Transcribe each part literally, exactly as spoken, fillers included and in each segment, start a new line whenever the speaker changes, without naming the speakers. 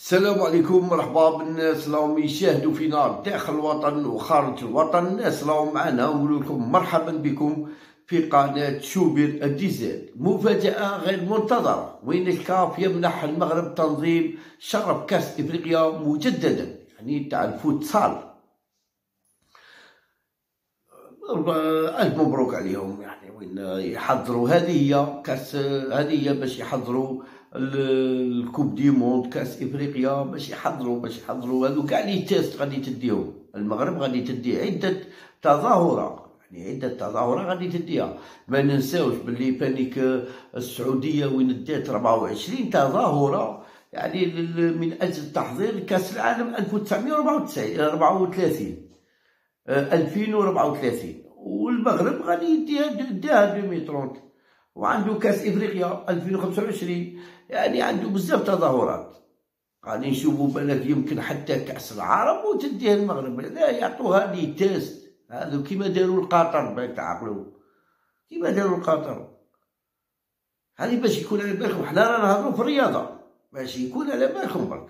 السلام عليكم، مرحبا بالناس راهم يشاهدوا فينا داخل الوطن وخارج الوطن. الناس راهم معنا، ونقول لكم مرحبا بكم في قناة شوبير الديزاد. مفاجأة غير منتظرة، وين الكاف يمنح المغرب تنظيم شرف كأس إفريقيا مجددا، يعني تاع الفوتسال. ألف مبروك عليهم، يعني وين يحضروا. هذه هي كأس، هذه هي باش يحضروا الكوب دي موند كاس افريقيا، باش يحضروا باش يحضروا هذو كاع لي تيست غادي تديهم. المغرب غادي تدي عده تظاهرات، يعني عده تظاهرات غادي تديها. ما ننساوش باللي بانيك السعوديه وين دات أربعة وعشرين تظاهره، يعني من اجل تحضير كاس العالم ألف وتسعمائة وأربعة وثلاثين ألفين وأربعة وثلاثين، والمغرب غادي يديها يديها ألفين وثلاثين، وعنده كاس افريقيا ألفين وخمسة وعشرين. يعني عنده بزاف تظاهرات. غادي نشوفوا بالك يمكن حتى كاس العرب وتديه المغرب، لا يعطوها لي تيست. هذو كيما داروا القطر، باش تعقلوا كيما داروا القطر. هذه باش يكون على بالكم، حنا رانا نهضروا في الرياضه باش يكون على بالكم برك.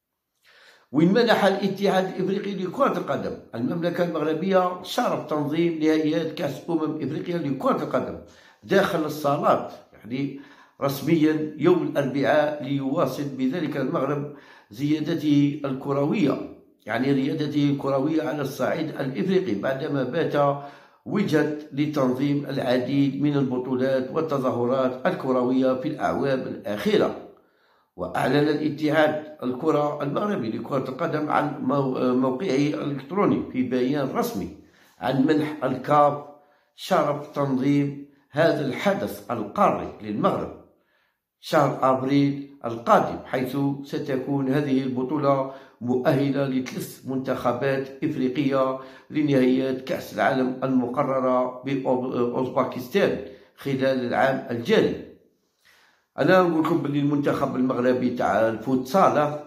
وين منح الاتحاد الافريقي لكرة القدم المملكة المغربية شرف تنظيم نهائيات كأس أمم إفريقيا لكرة القدم داخل الصالات، يعني رسميا يوم الأربعاء، ليواصل بذلك المغرب زيادته الكروية، يعني ريادته الكروية على الصعيد الإفريقي، بعدما بات وجد لتنظيم العديد من البطولات والتظاهرات الكروية في الأعوام الأخيرة. وأعلن الاتحاد الكرة المغربي لكرة القدم عن موقعه الإلكتروني في بيان رسمي عن منح الكاف شرف تنظيم هذا الحدث القاري للمغرب شهر أبريل القادم، حيث ستكون هذه البطولة مؤهلة لثلاث منتخبات إفريقية لنهائيات كأس العالم المقررة بأوزباكستان خلال العام الجاري. انا نقول لكم بلي المنتخب المغربي تاع الفوتسال،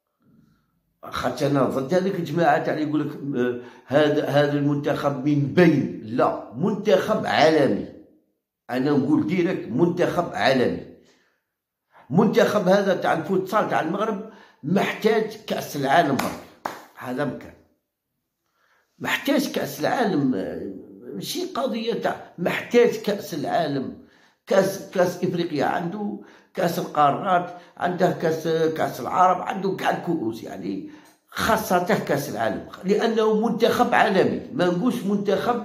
خاطر انا ضد هذيك الجماعه تاع اللي يقول لك هذا هذا المنتخب من بين، لا، منتخب عالمي. انا نقول ديريكت منتخب عالمي. منتخب هذا تاع الفوتسال تاع المغرب محتاج كاس العالم برك، هذا مكان محتاج كاس العالم، ماشي قضيه تاع محتاج كاس العالم. كاس كاس افريقيا عنده، كاس القارات عنده، كاس كاس العرب عنده، كاع الكؤوس، يعني خاصة كاس العالم، لانه منتخب عالمي. ما نقولش منتخب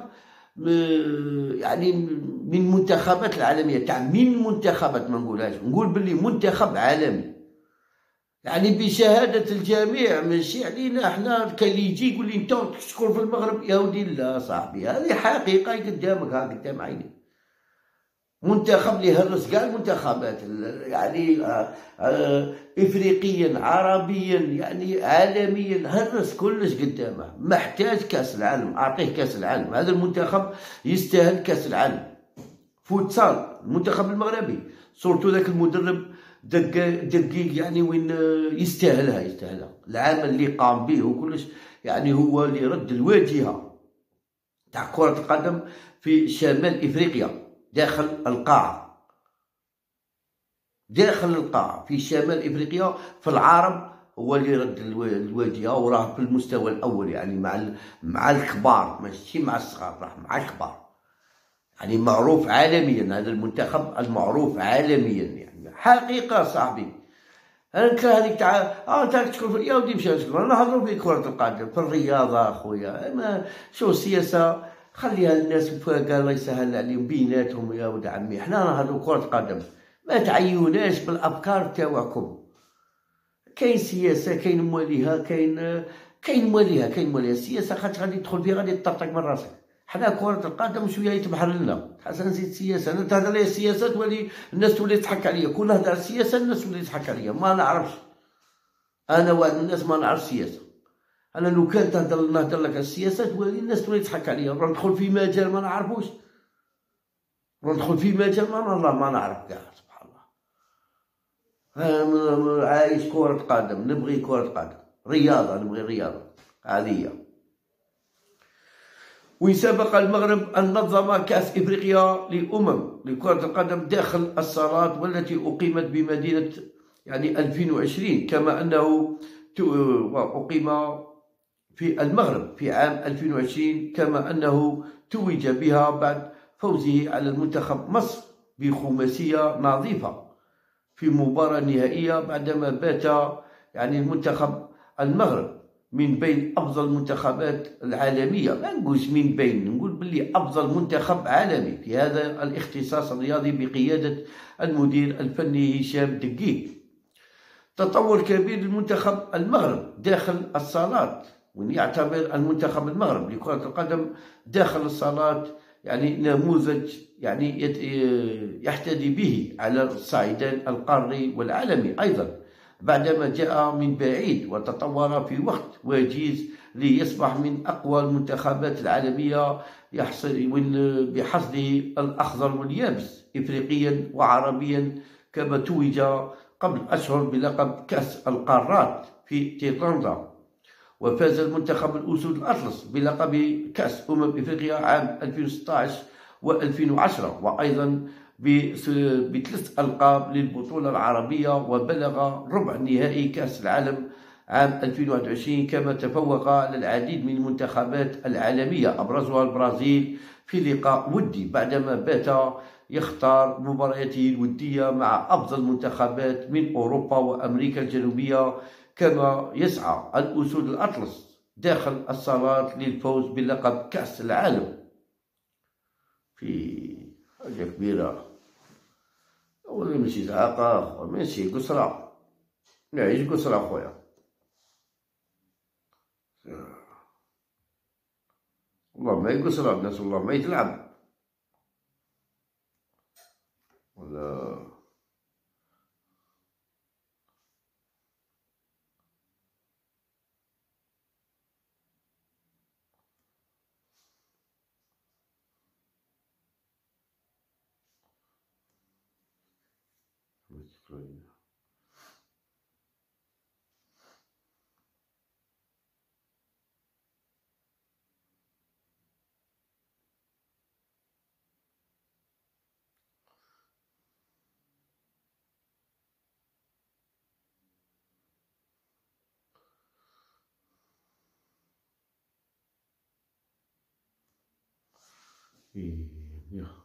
يعني من منتخبات العالميه تاع من منتخبات، ما نقولهاش، نقول باللي منتخب عالمي، يعني بشهاده الجميع، ماشي علينا احنا. كاين اللي يجي يقول لي انت تشكر في المغرب، يا ودي لا صاحبي، هذه حقيقه قدامك، ها قدام عيني. منتخب اللي هرس كاع المنتخبات، يعني آه آه افريقيا عربيا يعني عالميا، هرس كلش قدامه. محتاج كاس العالم، اعطيه كاس العالم. هذا المنتخب يستاهل كاس العالم. فوتسال المنتخب المغربي، صورتو ذاك المدرب دقيق، يعني وين يستاهلها يستاهلها العمل اللي قام به وكلش، يعني هو اللي رد الواجهه تاع كرة القدم في شمال افريقيا، داخل القاعة، داخل القاعة في شمال افريقيا. في العرب هو اللي رد الواجهة، وراه في المستوى الاول، يعني مع مع الكبار، ماشي مع الصغار، راه مع الكبار، يعني معروف عالميا. هذا المنتخب المعروف عالميا، يعني حقيقة صاحبي. انا نكره هذيك تاع اه انت تشكر يا ودي مشى نشكر، انا نهضروا في كرة القدم، في الرياضة اخويا. ما شو السياسة خليها الناس فاقا، الله يسهل عليهم بيناتهم يا ولد عمي. حنا نهضروا كرة قدم، ما تعيوناش بالافكار تاعكم. كاين سياسة، كاين مواليها، كاين كاين مواليها، كاين مواليها. السياسة خاطر غادي تدخل فيها غادي تطرطق من راسك. حنا كرة القدم شوية يتبحر لنا، حسن نزيد سياسة. انا تهضر لي السياسة تولي الناس تولي تضحك عليا، كل نهضر السياسة الناس تولي تضحك عليا. ما نعرفش انا واحد من الناس ما نعرف سياسة. انا لو كان تهضر نهضر لك السياسه تولي الناس تولي تضحك عليا، نروح ندخل في مجال ما نعرفوش، نروح ندخل في مجال ما والله ما نعرف كاع، سبحان الله. عايش كرة قدم، نبغي كرة قدم، رياضة، نبغي الرياضة هذه هي. وسبق المغرب أن نظم كأس إفريقيا لأمم لكرة القدم داخل الصالات، والتي أقيمت بمدينة يعني ألفين وعشرين، كما أنه أقيم في المغرب في عام ألفين وعشرين، كما أنه توج بها بعد فوزه على المنتخب مصر بخماسية نظيفة في مباراة نهائية، بعدما بات يعني المنتخب المغرب من بين أفضل المنتخبات العالمية. ما نقولش من بين، نقول باللي أفضل منتخب عالمي في هذا الاختصاص الرياضي بقيادة المدير الفني هشام دقيق. تطور كبير للمنتخب المغرب داخل الصالات، وين يعتبر المنتخب المغرب لكرة القدم داخل الصالات يعني نموذج يعني يحتذي به على الصعيدين القاري والعالمي أيضا، بعدما جاء من بعيد وتطور في وقت وجيز ليصبح من أقوى المنتخبات العالمية بحصده الأخضر واليابس إفريقيا وعربيا، كما توج قبل أشهر بلقب كأس القارات في تيرلاندا. وفاز المنتخب الأسود الأطلس بلقب كأس أمم إفريقيا عام ألفين وستة عشر وألفين وعشرة، وأيضا بثلاث ألقاب للبطولة العربية، وبلغ ربع نهائي كأس العالم عام ألفين وواحد وعشرين، كما تفوق على العديد من المنتخبات العالمية أبرزها البرازيل في لقاء ودي، بعدما بات يختار مبارياته الودية مع أفضل المنتخبات من أوروبا وأمريكا الجنوبية، كما يسعى الأسود الأطلس داخل الصالات للفوز بلقب كأس العالم في حاجة كبيرة. ولا ماشي زعاقة، ماشي قصرة، نعيش قصرة خويا. والله ما يقصر الناس، والله ما يتلعب ولا إيه.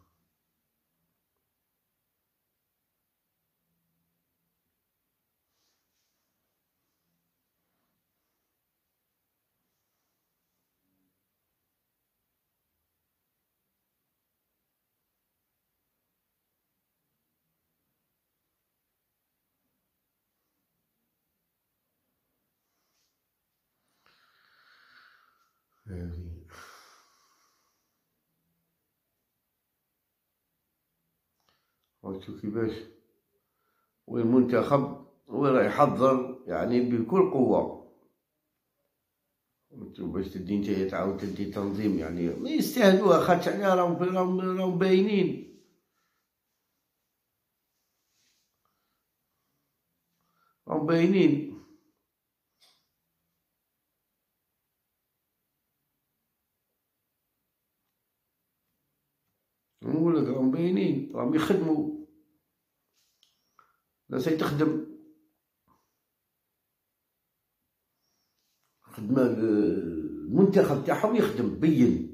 شوف كيفاش والمنتخب هو راه يحضر يعني بكل قوة باش تدي نتايا تعاود تدي تنظيم، يعني ما يستاهلوها، خاطر يعني راهم راهم باينين. راهم باينين نقولك، راهم باينين، راهم يخدموا، الناس تخدم خدمة، المنتخب تاعهم يخدم بين.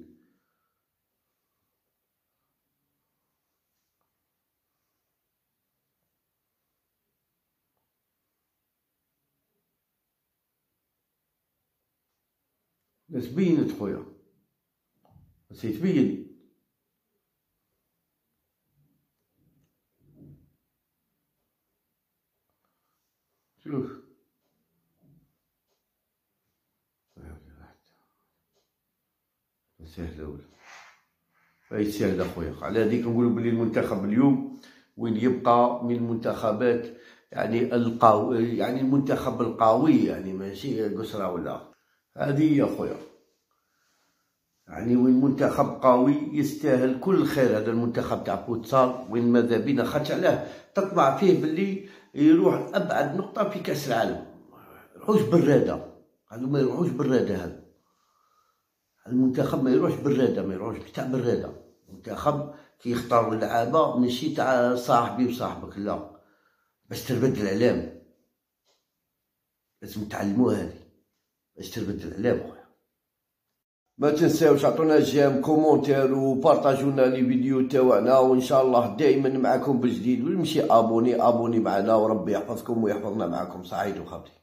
ناس بينت خويا، ناس يتبين. شوف سهلة ولا هاي سهلة خويا. على هذيك نقولوا بلي المنتخب اليوم وين يبقى من المنتخبات يعني القوي، يعني المنتخب القوي، يعني ماشي قصرة ولا هذه يا خويا، يعني وين منتخب قوي يستاهل كل الخير. هذا المنتخب تاع فوتسال وين ماذا بينا، خاطر علاه تطمع فيه باللي يروح ابعد نقطة في كأس العالم. يروحوش برادة، هادو ما يروحوش برادة، هذا المنتخب ما يروحش برادة، ما يروحش تاع برادة. المنتخب كي يختاروا اللعابة ماشي تاع صاحبي وصاحبك، لا، باش تربد العلام. لازم نتعلموا هذه باش تربد العلام خويا. ما تنساوش عطونا جيم كومونتير وبارطاجونا لي فيديو تاعنا، وان شاء الله دائما معكم بجديد، واللي ماشي ابوني ابوني معنا، وربي يحفظكم ويحفظنا معكم. سعيد وخاطي.